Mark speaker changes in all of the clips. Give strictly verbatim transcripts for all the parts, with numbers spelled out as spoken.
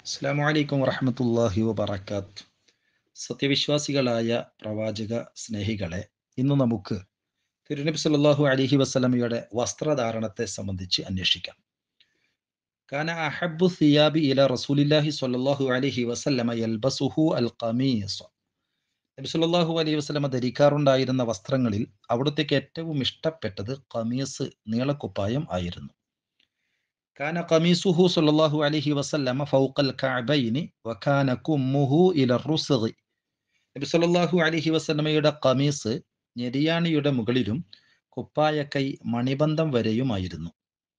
Speaker 1: അസ്സലാമു അലൈക്കും വറഹ്മത്തുള്ളാഹി വബറകാത്ത്. സത്യവിശ്വാസികളായ പ്രവാചക സ്നേഹികളെ, ഇന്ന് നമുക്ക് തിരുനബി സല്ലല്ലാഹു അലൈഹി വസല്ലമയുടെ വസ്ത്രധാരണത്തെ സംബന്ധിച്ച് അന്വേഷിക്കാം. കാന അഹബ്ബു സിയാബി ഇല റസൂലില്ലാഹി സ്വല്ലല്ലാഹു അലൈഹി വസല്ലമ യൽബസുഹു അൽ ഖമീസ്. നബി സല്ലല്ലാഹു അലൈഹി വസല്ലമ ധരിക്കാറുണ്ടായിരുന്ന വസ്ത്രങ്ങളിൽ അവിടുത്തേക്ക് ഏറ്റവും ഇഷ്ടപ്പെട്ടത് ഖമീസ്, നീളക്കുപ്പായം ആയിരുന്നു. കാന ഖമീസുഹു സ്വല്ലല്ലാഹു അലൈഹി വസല്ലമ ഫൗഖൽ കഅബൈനി വകാന കുമ്മുഹു ഇല റുസ്ഗി. നബി സല്ലല്ലാഹു അലൈഹി വസല്ലമയുടെ ഖമീസ് ഞെരിയാണിയുടെ മുകളിലും കുപ്പായക്കൈ മണിബന്ധം വരെയുമായിരുന്നു.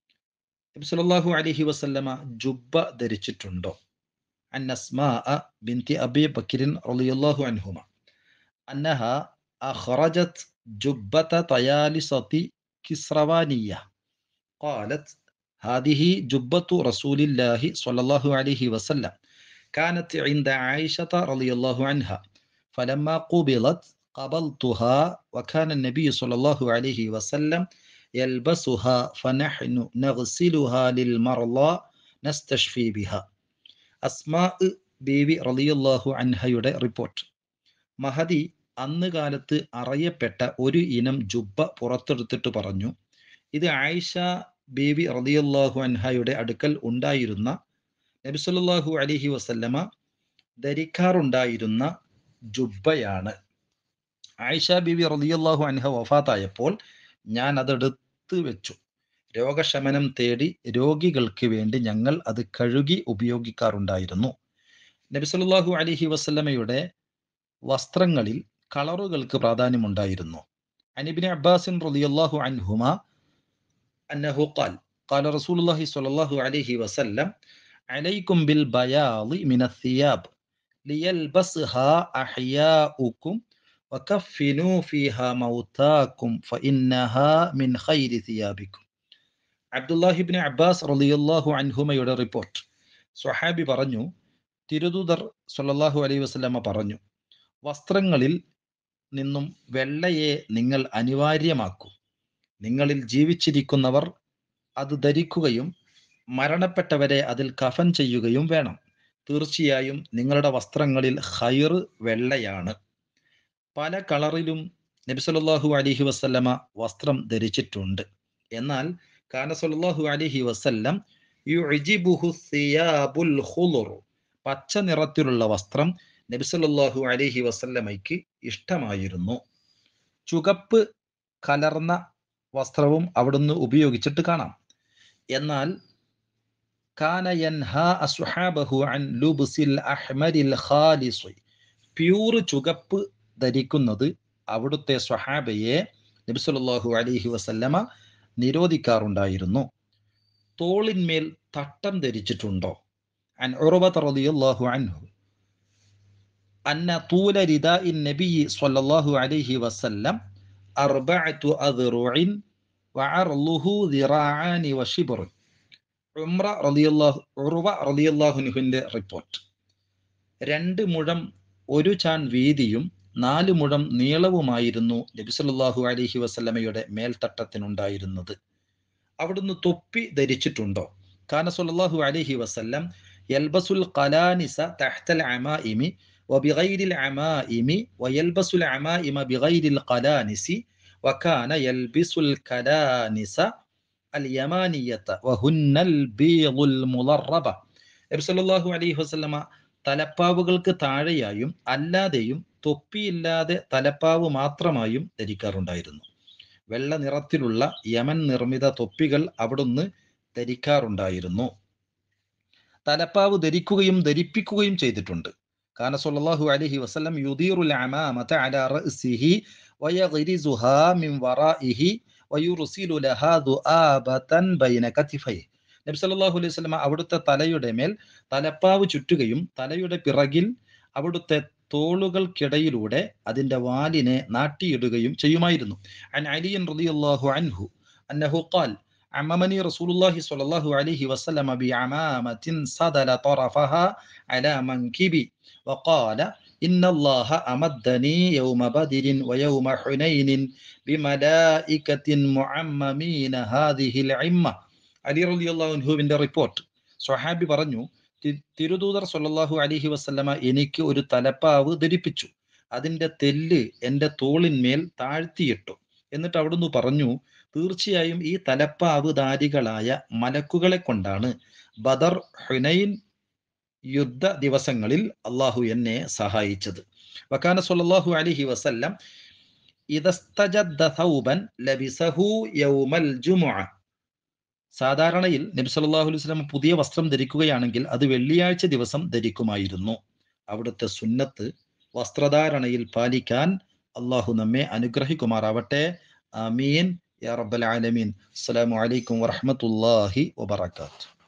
Speaker 1: നബി സല്ലല്ലാഹു അലൈഹി വസല്ലമ ജുബ്ബ ധരിച്ചിട്ടുണ്ടോ? അൻ അസ്മാഅ ബിൻതി അബീ ബക്രിൻ റളിയല്ലാഹു അൻഹുമ അന്നഹ അഖ്റജത് ജുബ്ബത തയാലിസതി കിസ്റവാനിയ ഖാലത് هذه جبة رسول الله صلى الله عليه وسلم كانت عند عائشة رضي الله عنها فلما قبلت قبلتها وكان النبي صلى الله عليه وسلم يلبسها فنحن نغسلها للمرضى نستشفي بها. അസ്മാ ബീവി റളിയല്ലാഹു അൻഹയുടെ റിപ്പോർട്ട്. മഹദി അന്ന് കാലത്ത് അറിയപ്പെട്ട ഒരു ഇനം ജുബ്ബ പുറത്തെടുത്തിട്ട് പറഞ്ഞു, ഇത് ആയിഷ ബീവി റളിയല്ലാഹു അൻഹയുടെ അടുക്കൽ ഉണ്ടായിരുന്ന നബി സല്ലല്ലാഹു അലൈഹി വസല്ലമ ധരിക്കാറുണ്ടായിരുന്ന ജുബ്ബയാണ്. ആയിഷ ബീവി റളിയല്ലാഹു അൻഹ വഫാത്തായപ്പോൾ ഞാൻ അതെടുത്ത് വെച്ചു. രോഗശമനം തേടി രോഗികൾക്ക് വേണ്ടി ഞങ്ങൾ അത് കഴുകി ഉപയോഗിക്കാറുണ്ടായിരുന്നു. നബി സല്ലല്ലാഹു അലൈഹി വസല്ലമയുടെ വസ്ത്രങ്ങളിൽ കളറുകൾക്ക് പ്രാധാന്യമുണ്ടായിരുന്നു. അനിബ്നു അബ്ബാസിൻ റളിയല്ലാഹു അൻഹുമ അന്നഹു ഖാൽ ഖാല റസൂലുള്ളാഹി സ്വല്ലല്ലാഹു അലൈഹി വസല്ലം അലൈക്കും ബിൽ ബയാളി മിനൽ സിയാബ് ലിയൽബസ്ഹാ അഹ്യാഉക്കും വകഫിനു ഫീഹാ മൗതാക്കും ഫഇന്നഹാ മിൻ ഖൈരി സിയാബിക്കും. അബ്ദുല്ലാഹി ഇബ്നു അബ്ബാസ് റളിയല്ലാഹു അൻഹുമയുടെ റിപ്പോർട്ട്. സ്വഹാബി പറഞ്ഞു, തിരുദൂതർ സ്വല്ലല്ലാഹു അലൈഹി വസല്ലമ പറഞ്ഞു, വസ്ത്രങ്ങളിൽ നിന്നും വെള്ളയെ നിങ്ങൾ അനിവാര്യമാക്കൂ. നിങ്ങളിൽ ജീവിച്ചിരിക്കുന്നവർ അത് ധരിക്കുകയും മരണപ്പെട്ടവരെ അതിൽ കഫൻ ചെയ്യുകയും വേണം. തീർച്ചയായും നിങ്ങളുടെ വസ്ത്രങ്ങളിൽ ഖൈർ വെള്ളയാണ്. പല കളറിലും നബി സല്ലല്ലാഹു അലൈഹി വസല്ലമ വസ്ത്രം ധരിച്ചിട്ടുണ്ട്. എന്നാൽ കാന സല്ലല്ലാഹു അലൈഹി വസല്ലം യുഅ്ജിബുഹു സിയാബുൽ ഖുളുർ. പച്ച നിറത്തിലുള്ള വസ്ത്രം നബി സല്ലല്ലാഹു അലൈഹി വസല്ലമയ്ക്ക് ഇഷ്ടമായിരുന്നു. ചുവപ്പ് കലർന്ന വസ്ത്രവും അവിടുന്ന് ഉപയോഗിച്ചിട്ട് കാണാം. എന്നാൽ കാന യൻഹാ അസ്ഹാബഹു അൻ ലുബ്സിൽ അഹ്മരിൽ ഖാലിസ്. പ്യൂർ ചുവപ്പ് ധരിക്കുന്നത് അവിടുത്തെ സ്വഹാബയെ നബി സല്ലല്ലാഹു അലൈഹി വസല്ലമ നിരോധിക്കാറുണ്ടായിരുന്നു. തോളിന്മേൽ തട്ടം ധരിച്ചിട്ടുണ്ടോ? അൻ ഉർവത റളിയല്ലാഹു അൻഹു അന്ന തൂല റിദാഇൻ നബി സ്വല്ലല്ലാഹു അലൈഹി വസല്ലം അർബഅതു അദ്റുഇൻ വഅർളുഹു ദിറാഅനി വശിബ്ർ. ഉംറ റളിയല്ലാഹു ഉർവ റളിയല്ലാഹു അൻഹുവിന്റെ റിപ്പോർട്ട്. രണ്ട് മുഴം ഒരു ചാൺ വീതിയും നാല് മുഴം നീളവുമായിരുന്നു നബി സല്ലല്ലാഹു അലൈഹി വസല്ലമയുടെ മേൽത്തട്ടത്തിനുണ്ടായിരുന്നത്. അവിടുന്ന് തൊപ്പി ധരിച്ചിട്ടുണ്ടോ? കാന സല്ലല്ലാഹു അലൈഹി വസല്ലം യൽബസുൽ ഖലാനിസ തഹ്തൽ അമാഇമി വബിഗൈരിൽ അമാഇമി വയൽബസുൽ അമാഇമ ബിഗൈരിൽ ഖലാനിസി വകാന യൽബിസുൽ ഖലാനിസ അൽ യമാനിയത വഹുന്നൽ ബീദുൽ മുളറബ. നബി സല്ലല്ലാഹു അലൈഹി വസല്ലമ തലപ്പാവുകൾക്ക് താഴെയായും അല്ലാതെയും തൊപ്പിയില്ലാതെ തലപ്പാവ് മാത്രമായും ധരിക്കാറുണ്ടായിരുന്നു. വെള്ള നിറത്തിലുള്ള യമൻ നിർമ്മിത തൊപ്പികൾ അവിടുന്ന് ധരിക്കാറുണ്ടായിരുന്നു. തലപ്പാവ് ധരിക്കുകയും ധരിപ്പിക്കുകയും ചെയ്തിട്ടുണ്ട്. കാന സല്ലല്ലാഹു അലൈഹി വസല്ലം യുദീറുൽ അമാമത അലാ റഅസിഹി വയഗ്രിസുഹാ മിൻ വറാഇഹി വയുർസിലു ലഹാ ദുആബതൻ ബൈന കതിഫൈഹി. നബി സല്ലല്ലാഹു അലൈഹി വസല്ലം അവിടുത്തെ തലയുടെ മേൽ തലപ്പാവ് ചുറ്റുകയും തലയുടെ പിറകിൽ അവിടുത്തെ തോളുകൾക്കിടയിലൂടെ അതിന്റെ വാലിനെ നാട്ടിയിടുകയും ചെയ്യുമായിരുന്നു. അൻ അലിയൻ റളിയല്ലാഹു അൻഹു അന്നഹു ഖാൽ അമ്മമനി റസൂലുള്ളാഹി സ്വല്ലല്ലാഹു അലൈഹി വസല്ലമ ബിഅമാമത്തിൻ സദല തറഫഹാ അലാ മൻകിബി വഖാല ഇന്നല്ലാഹ അമദ്ദനി യൗമ ബദരിൻ വയൗമ ഹുനൈനിൻ ബിമലായികത്തിൻ മുഅമ്മമീന ഹാദിഹിൽ ഇമ്മ. അലി റളിയല്ലാഹു അൻഹുവിന്റെ റിപ്പോർട്ട്. സ്വഹാബി പറഞ്ഞു, തി- തിരുദൂതർ സ്വല്ലല്ലാഹു അലൈഹി വസല്ലമ എനിക്ക് ഒരു തലപ്പാവ് ധരിപ്പിച്ചു. അതിന്റെ തെല്ല് എൻ്റെ തോളിന്മേൽ താഴ്ത്തിയിട്ടു. എന്നിട്ട് അവിടുന്ന് പറഞ്ഞു, തീർച്ചയായും ഈ തലപ്പാവ് ധാരികളായ മലക്കുകളെ കൊണ്ടാണ് ബദർ, ഹുനൈൻ യുദ്ധ ദിവസങ്ങളിൽ അള്ളാഹു എന്നെ സഹായിച്ചത്. വകാന സ്വല്ലല്ലാഹു അലൈഹി വസല്ലം ഇദസ്തജദ്ദ സൗബൻ ലബിസഹു യൗമൽ ജുമുഅ. സാധാരണയിൽ നബി സല്ലല്ലാഹു അലൈഹി വസല്ലം പുതിയ വസ്ത്രം ധരിക്കുകയാണെങ്കിൽ അത് വെള്ളിയാഴ്ച ദിവസം ധരിക്കുമായിരുന്നു. അവിടുത്തെ സുന്നത്ത് വസ്ത്രധാരണയിൽ പാലിക്കാൻ അള്ളാഹു നമ്മെ അനുഗ്രഹിക്കുമാറാവട്ടെ. ആമീൻ യാ റബ്ബൽ ആലമീൻ. അസ്സലാമു അലൈക്കും വറഹ്മത്തുള്ളാഹി വബറകാതുഹു.